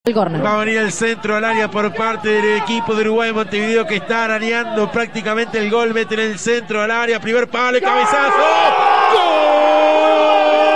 Va a venir el centro al área por parte del equipo de Uruguay Montevideo, que está arañando prácticamente el gol. Mete en el centro al área, primer palo y cabezazo. ¡Gol!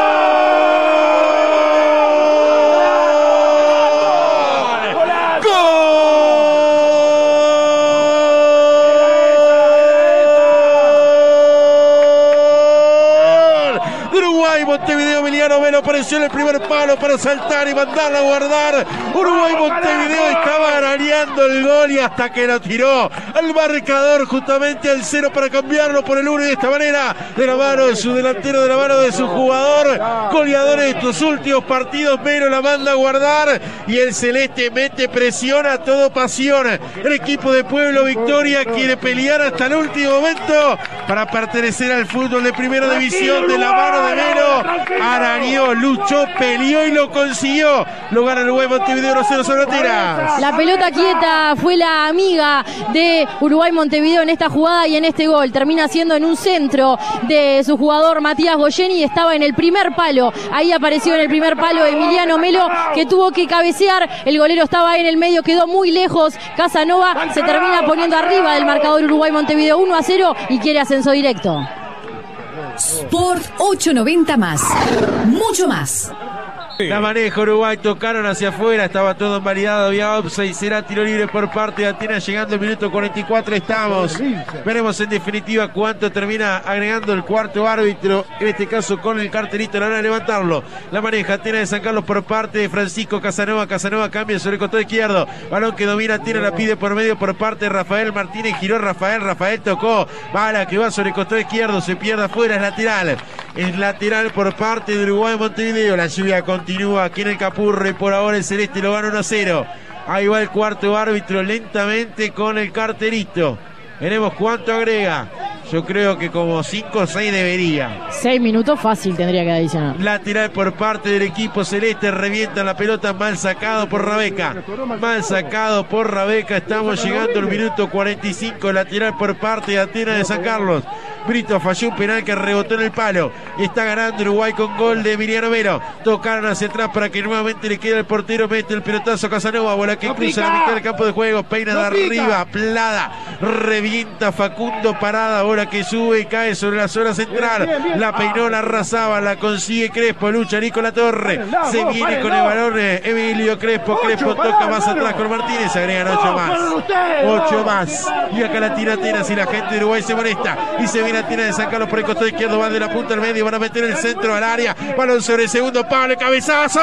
Montevideo, Emiliano Melo apareció en el primer palo para saltar y mandarla a guardar. Uruguay Montevideo estaba arañando el gol y hasta que lo tiró al marcador, justamente al 0, para cambiarlo por el 1, y de esta manera, de la mano de su delantero, de la mano de su jugador goleador de estos últimos partidos, Melo la manda a guardar y el celeste mete presión a todo pasión. El equipo de Pueblo Victoria quiere pelear hasta el último momento para pertenecer al fútbol de primera división. De la mano de Melo, arañó, luchó, peleó y lo consiguió. Lo gana el Uruguay Montevideo 1-0 sobre Atenas. La pelota quieta fue la amiga de Uruguay Montevideo en esta jugada y en este gol. Termina siendo en un centro de su jugador Matías Goyeni y estaba en el primer palo. Ahí apareció en el primer palo Emiliano Melo, que tuvo que cabecear. El golero estaba en el medio, quedó muy lejos. Casanova se termina poniendo arriba del marcador Uruguay Montevideo 1-0 y quiere ascenso directo. Sport 890 más. Mucho más. La maneja Uruguay, tocaron hacia afuera, estaba todo invalidado, había offside, será tiro libre por parte de Atenas, llegando el minuto 44 estamos. Veremos en definitiva cuánto termina agregando el cuarto árbitro, en este caso con el cartelito, la van a levantarlo. La maneja Atenas de San Carlos por parte de Francisco Casanova. Casanova cambia sobre el costado izquierdo, balón que domina Atenas, la pide por medio por parte de Rafael Martínez, giró Rafael tocó, bala que va sobre el costado izquierdo, se pierde afuera, es lateral por parte de Uruguay Montevideo. La lluvia continúa aquí en el Capurro y por ahora el celeste lo gana 1-0. Ahí va el cuarto árbitro lentamente con el cartelito. Veremos cuánto agrega. Yo creo que como 5 o 6 debería. 6 minutos fácil tendría que adicionar. Lateral por parte del equipo celeste. Revienta la pelota. Mal sacado por Rabeca. Estamos llegando al minuto 45. Lateral por parte de Atenas de San Carlos. Brito falló un penal que rebotó en el palo. Está ganando Uruguay con gol de Emiliano Melo. Tocaron hacia atrás para que nuevamente le quede el portero. Mete el pelotazo a Casanova. Bola que cruza la mitad del campo de juego. Peina de arriba. Plada. Revienta Facundo Parada. Bola que sube y cae sobre la zona central. La peinó, la arrasaba. La consigue Crespo. Lucha Nicolás Torre. Se viene con el balón Emilio Crespo. Crespo toca más atrás con Martínez. Agregan 8 más. 8 más. Y acá la tira Atenas y la gente de Uruguay se molesta. Y se viene Atenas de San Carlos por el costado izquierdo. Va de la punta al medio. Van a meter el centro al área. Balón sobre el segundo palo. Cabezazo.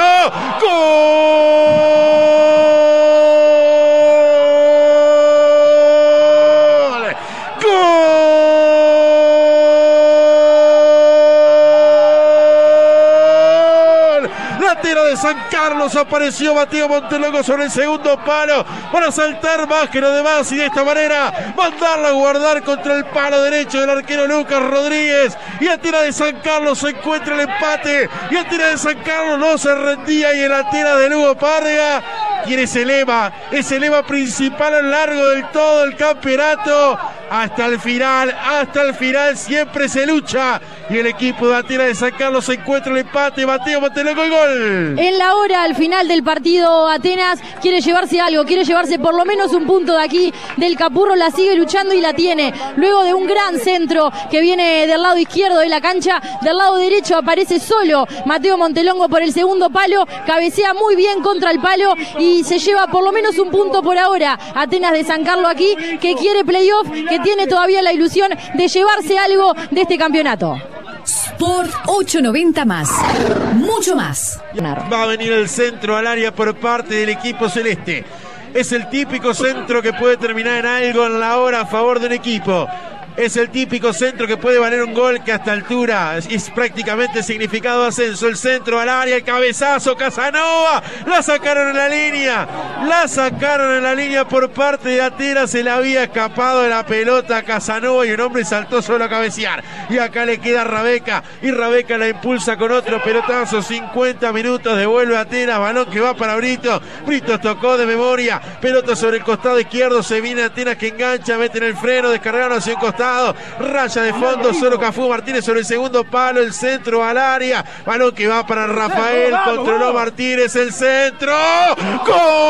De San Carlos apareció Mateo Montelongo sobre el segundo palo para saltar más que lo demás y de esta manera mandarla a guardar contra el palo derecho del arquero Lucas Rodríguez. Y Atenas de San Carlos se encuentra el empate y Atenas de San Carlos no se rendía, y el Atenas de Lugo Párrega quiere ese lema principal a lo largo del todo el campeonato. Hasta el final siempre se lucha y el equipo de Atenas de San Carlos se encuentra el empate. Mateo Montelongo, el gol. En la hora, al final del partido, Atenas quiere llevarse algo, quiere llevarse por lo menos un punto de aquí del Capurro. La sigue luchando y la tiene. Luego de un gran centro que viene del lado izquierdo de la cancha, del lado derecho aparece solo Mateo Montelongo por el segundo palo, cabecea muy bien contra el palo y se lleva por lo menos un punto por ahora. Atenas de San Carlos aquí, que quiere playoff, que tiene todavía la ilusión de llevarse algo de este campeonato. Sport 890 más. Mucho más. Va a venir el centro al área por parte del equipo celeste. Es el típico centro que puede terminar en algo en la hora a favor del equipo. Es el típico centro que puede valer un gol, que a esta altura es prácticamente significado de ascenso. El centro al área, el cabezazo, Casanova. La sacaron en la línea por parte de Atenas. Se le había escapado de la pelota a Casanova y un hombre saltó solo a cabecear. Y acá le queda Rabeca. Y Rabeca la impulsa con otro pelotazo. 50 minutos, devuelve a Atenas. Balón que va para Brito. Brito tocó de memoria. Pelota sobre el costado izquierdo. Se viene Atenas que engancha, mete en el freno, descargaron hacia un costado. Raya de fondo, solo Cafú Martínez sobre el segundo palo, el centro al área, balón que va para Rafael, controló Martínez, el centro, ¡gol!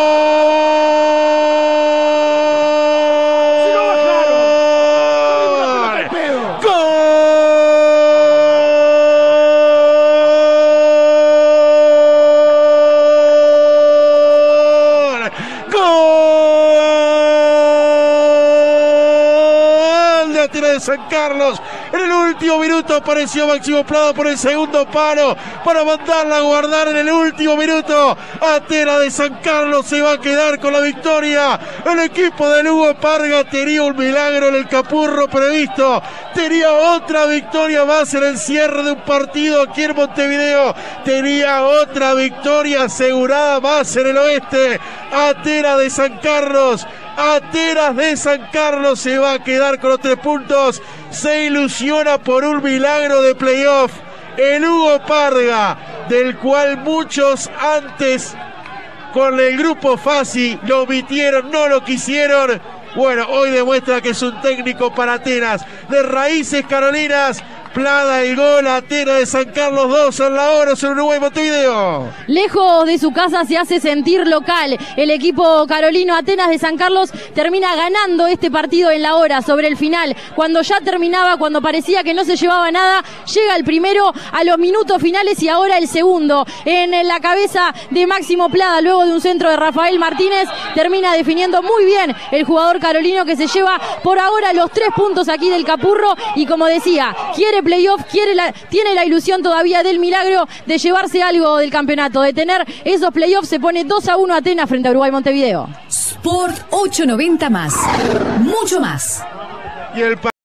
Atenas de San Carlos. En el último minuto apareció Máximo Prado por el segundo palo para mandarla a guardar en el último minuto. Atenas de San Carlos se va a quedar con la victoria. El equipo de Hugo Parga tenía un milagro en el Capurro previsto. Tenía otra victoria más en el cierre de un partido aquí en Montevideo. Tenía otra victoria asegurada más en el oeste. Atenas de San Carlos. Atenas de San Carlos se va a quedar con los 3 puntos. Se ilusiona por un milagro de playoff. El Hugo Parga, del cual muchos antes con el grupo Fasi lo omitieron, no lo quisieron. Bueno, hoy demuestra que es un técnico para Atenas. De raíces carolinas, Plada el gol, Atenas de San Carlos 2 en la hora sobre Uruguay Montevideo. Lejos de su casa se hace sentir local. El equipo carolino Atenas de San Carlos termina ganando este partido en la hora, sobre el final. Cuando ya terminaba, cuando parecía que no se llevaba nada, llega el primero a los minutos finales y ahora el segundo. En la cabeza de Máximo Plada, luego de un centro de Rafael Martínez, termina definiendo muy bien el jugador carolino que se lleva por ahora los 3 puntos aquí del Capurro. Y como decía, quiere playoff, tiene la ilusión todavía del milagro de llevarse algo del campeonato, de tener esos playoffs. Se pone 2-1 Atenas frente a Uruguay Montevideo. Sport 890 más. Mucho más. Y el